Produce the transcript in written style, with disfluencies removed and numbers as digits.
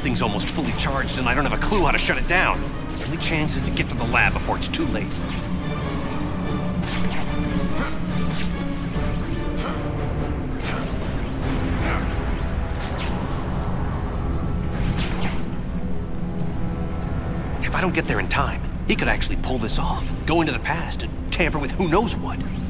thing's almost fully charged and I don't have a clue how to shut it down. The only chance is to get to the lab before it's too late. If I don't get there in time, he could actually pull this off, go into the past and tamper with who knows what.